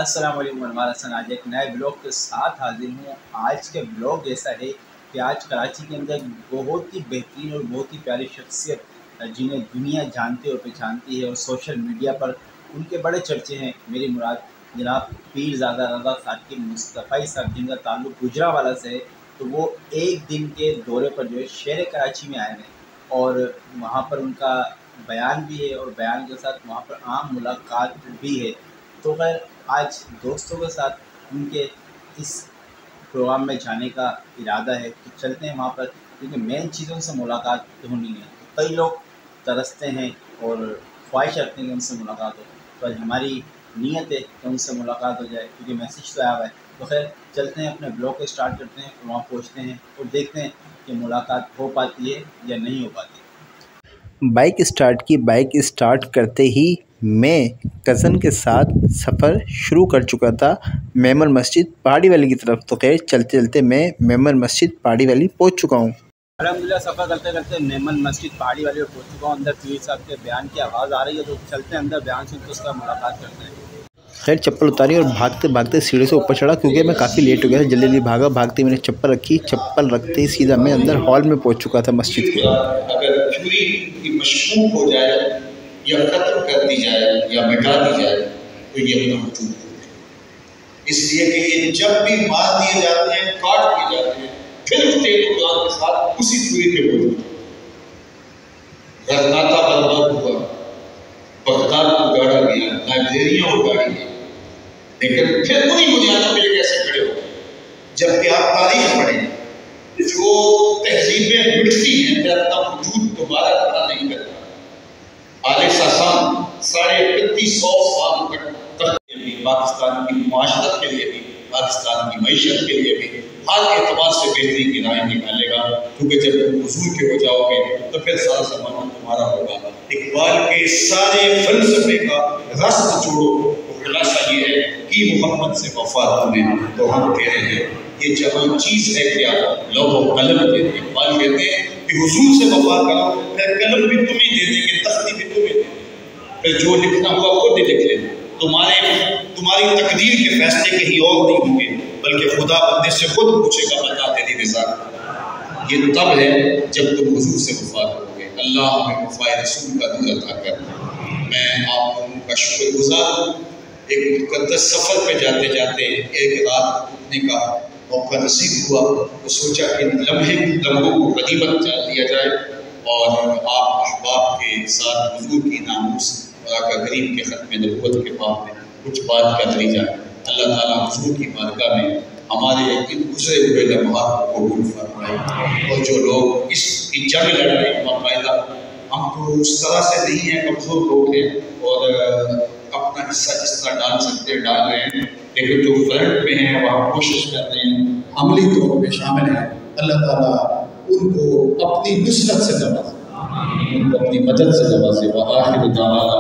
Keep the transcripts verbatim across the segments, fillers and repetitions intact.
अस्सलाम वालेकुम वरहमतुल्लाहि वबरकातुहू। आज एक नए ब्लॉग के साथ हाजिर हूँ। आज के ब्लॉग ऐसा है कि आज कराची के अंदर बहुत ही बेहतरीन और बहुत ही प्यारी शख्सियत जिन्हें दुनिया जानती और पहचानती है और सोशल मीडिया पर उनके बड़े चर्चे हैं। मेरी मुराद जनाब पीरज़ादा रज़ा साकिब मुस्तफ़ा साहब जिनका ताल्लुक़ गुजरावाला से है। तो वो एक दिन के दौरे पर जो है शहर कराची में आए हैं और वहाँ पर उनका बयान भी है और बयान के साथ वहाँ पर आम मुलाकात भी है। तो खैर आज दोस्तों के साथ उनके इस प्रोग्राम में जाने का इरादा है, तो चलते हैं वहाँ पर, क्योंकि मेन चीज़ों से मुलाकात होनी है। तो कई लोग तरसते हैं और ख्वाहिश रखते हैं कि उनसे मुलाकात हो, तो आज हमारी नीयत है कि उनसे मुलाकात हो जाए, क्योंकि मैसेज तो आया हुआ है। तो खैर चलते हैं, अपने ब्लॉग को स्टार्ट करते हैं और वहाँ पहुँचते हैं और देखते हैं कि मुलाकात हो पाती है या नहीं हो पाती। बाइक स्टार्ट की। बाइक स्टार्ट करते ही मैं कज़न के साथ सफ़र शुरू कर चुका था मेमन मस्जिद पहाड़ी वाली की तरफ। तो खैर चलते चलते मैं मेमन मस्जिद पहाड़ी वाली पहुंच चुका हूं। अल्हम्दुलिल्लाह सफ़र करते करते मेमन मस्जिद पहाड़ी वाली में पहुंच चुका हूं। अंदर पीर साहब के बयान की आवाज़ आ रही है, तो चलते हैं अंदर, बयान सुनते उसका मुलाकात करते हैं। खैर चप्पल उतारी और भागते भागते सीढ़ी से ऊपर चढ़ा, क्योंकि मैं काफ़ी लेट हो गया था। जल्दी जल्दी भागा, भागते मैंने चप्पल रखी। चप्पल रखते ही सीधा मैं अंदर हॉल में पहुंच चुका था मस्जिद के। अगर चोरी की मशकूक हो जाए या खत्म कर दी जाए या मिटा दी जाए तो ये अपना वजूद है। इसलिए कि ये जब भी मार दिए जाते हैं, काट दिए जाते हैं, फिर तेल उतार के साथ उसी चोरी के वजूद गरनाता बर्बाद हुआ, बगदाद को गाड़ा गया, नाइजीरिया को गाड़ी गई, लेकिन फिर उन्हीं बुनियादों पर कैसे खड़े हो। जबकि आप तारीख पढ़ें, जो तहजीबें मिटती हैं फिर अपना वजूद दोबारा खड़ा नहीं करता। आले सासान साढ़े इकतीस सौ साल तक पाकिस्तान की मुआशरत के लिए भी, पाकिस्तान की मईशत के लिए भी हर एतबार से बेहतरीन की राय निकालेगा, क्योंकि जब तुम हुजूर के हो जाओगे तो फिर सारा ज़माना तुम्हारा होगा। इकबाल के सारे फलसफे का रस जोड़ो तो खुलासा ये है कि मोहम्मद से वफा तुम्हें तो हम तेरे हैं। ये जहाँ चीज़ है क्या, लौह कलम कहते हैं। इकबाल कहते हैं कि हुजूर से वफा करो, फिर कलम भी तुम्हें दे देंगे, तख्ती भी तुम्हें दे देंगे, फिर जो लिखना हुआ खुद ही लिख लेना। तुम्हारे तुम्हारी तकदीर के फैसले कहीं और नहीं होंगे, बल्कि खुदा बंदे से खुद पूछेगा, बता तेरी रज़ा। ये तब है जब तुम हुजूर से वफा करोगे। अल्लाह हमें वफाए रसूल का दूर अता कर। मैं आप लोगों का शुक्रगुजार हूँ। एक मुक़द्दस सफ़र पे जाते जाते एक रात रुकने का मौका नसीब हुआ, तो सोचा कि लम्हे लम्हों को गनीमत जान लिया जाए और आप अहबाब के साथ हुजूर की नामूस और आका करीम के ख़त्म नबूवत के बाद में कुछ बात कर ली जाए। अल्लाह ताला हुजूर की बारगाह में हमारे इन गुजरे हुए लम्हात को कबूल फरमाए। और जो लोग इस जंग लड़ रहे हैं, बाकायदा हम तो उस तरह से नहीं हैं, कमज़ोर लोग हैं और अपना हिस्सा जिस तरह डाल सकते हैं डाल रहे हैं, लेकिन जो फ्रंट में हैं वहाँ कोशिश कर रहे हैं, अमली तौर पर शामिल हैं। अल्लाह ताला उनको अपनी नुसरत से नवाजे, उनको अपनी मदद से नवाजे। व आखिर दावाना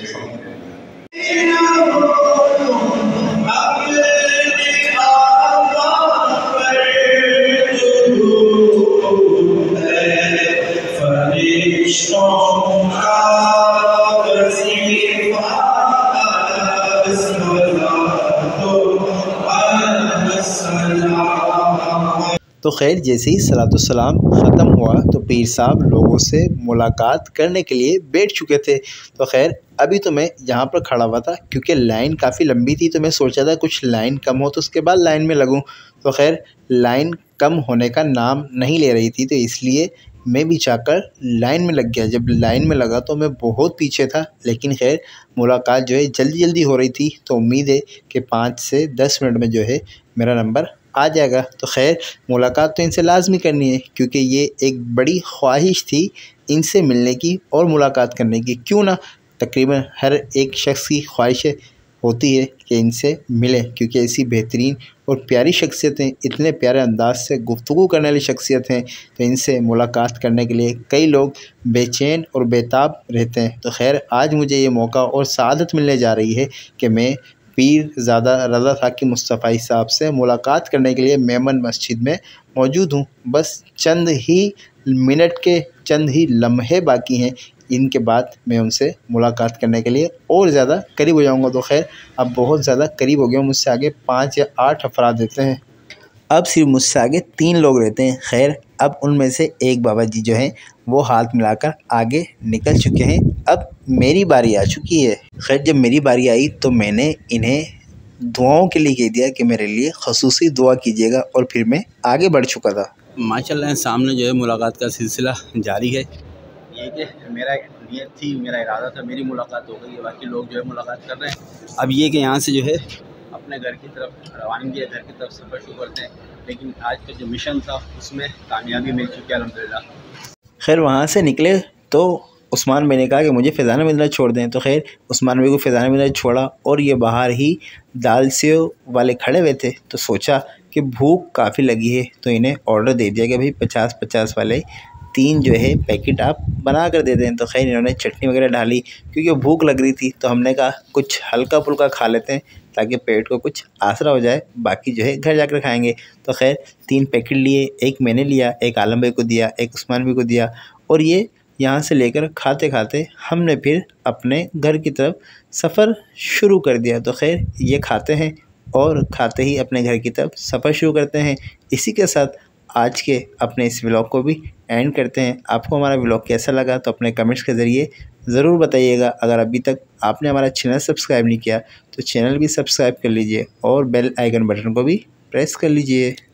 तो खैर जैसे ही सलातो सलाम ख़त्म हुआ तो पीर साहब लोगों से मुलाकात करने के लिए बैठ चुके थे। तो खैर अभी तो मैं यहाँ पर खड़ा हुआ था, क्योंकि लाइन काफ़ी लंबी थी, तो मैं सोचा था कुछ लाइन कम हो तो उसके बाद लाइन में लगूँ। तो खैर लाइन कम होने का नाम नहीं ले रही थी, तो इसलिए मैं भी जाकर लाइन में लग गया। जब लाइन में लगा तो मैं बहुत पीछे था, लेकिन खैर मुलाकात जो है जल्दी जल्दी हो रही थी, तो उम्मीद है कि पाँच से दस मिनट में जो है मेरा नंबर आ जाएगा। तो खैर मुलाकात तो इनसे लाजमी करनी है, क्योंकि ये एक बड़ी ख्वाहिश थी इनसे मिलने की और मुलाकात करने की। क्यों ना, तकरीबन हर एक शख्स की ख्वाहिश होती है कि इनसे मिलें, क्योंकि ऐसी बेहतरीन और प्यारी शख्सियतें, इतने प्यारे अंदाज से गुफ्तगू करने वाली शख्सियत हैं, तो इनसे मुलाकात करने के लिए कई लोग बेचैन और बेताब रहते हैं। तो खैर आज मुझे ये मौका और सआदत मिलने जा रही है कि मैं पीरज़ादा रज़ा साकिब मुस्तफ़ा साहब से मुलाकात करने के लिए मेमन मस्जिद में मौजूद हूँ। बस चंद ही मिनट के चंद ही लम्हे बाकी हैं इनके बाद मैं उनसे मुलाकात करने के लिए और ज़्यादा करीब हो जाऊँगा। तो खैर अब बहुत ज़्यादा करीब हो गया हूँ, मुझसे आगे पाँच या आठ अफराद रहते हैं। अब सिर्फ मुझसे आगे तीन लोग रहते हैं। खैर अब उनमें से एक बाबा जी जो हैं वो हाथ मिलाकर आगे निकल चुके हैं। अब मेरी बारी आ चुकी है। खैर जब मेरी बारी आई तो मैंने इन्हें दुआओं के लिए कह दिया कि मेरे लिए ख़ुसूसी दुआ कीजिएगा, और फिर मैं आगे बढ़ चुका था। माशाल्लाह सामने जो है मुलाकात का सिलसिला जारी है। ये कि मेरा नियत थी, मेरा इरादा था, मेरी मुलाकात हो गई है, बाकी लोग जो है मुलाकात कर रहे हैं। अब ये कि यहाँ से जो है अपने घर की तरफ रवानगी है, घर की तरफ सफ़र शुरू करते हैं। लेकिन आज का जो मिशन था उसमें कामयाबी मिल चुकी है अल्हम्दुलिल्लाह। खैर वहाँ से निकले तो उस्मान भाई ने कहा कि मुझे फ़ैज़ान अहमद नगर छोड़ दें। तो खैर उस्मान भाई को फ़ैज़ान अहमद नगर छोड़ा और ये बाहर ही दाल सेव वाले खड़े हुए थे। तो सोचा कि भूख काफ़ी लगी है, तो इन्हें ऑर्डर दे दिया कि भाई पचास पचास वाले तीन जो है पैकेट आप बना कर दे दें। तो खैर इन्होंने चटनी वगैरह डाली, क्योंकि भूख लग रही थी। तो हमने कहा कुछ हल्का फुल्का खा लेते हैं ताकि पेट को कुछ आसरा हो जाए, बाकी जो है घर जाकर खाएंगे। तो खैर तीन पैकेट लिए, एक मैंने लिया, एक आलम भाई को दिया, एक उस्मान भाई को दिया, और ये यहाँ से लेकर खाते खाते हमने फिर अपने घर की तरफ सफ़र शुरू कर दिया। तो खैर ये खाते हैं और खाते ही अपने घर की तरफ सफ़र शुरू करते हैं। इसी के साथ आज के अपने इस व्लॉग को भी एंड करते हैं। आपको हमारा व्लॉग कैसा लगा तो अपने कमेंट्स के ज़रिए ज़रूर बताइएगा। अगर अभी तक आपने हमारा चैनल सब्सक्राइब नहीं किया तो चैनल भी सब्सक्राइब कर लीजिए और बेल आइकन बटन को भी प्रेस कर लीजिए।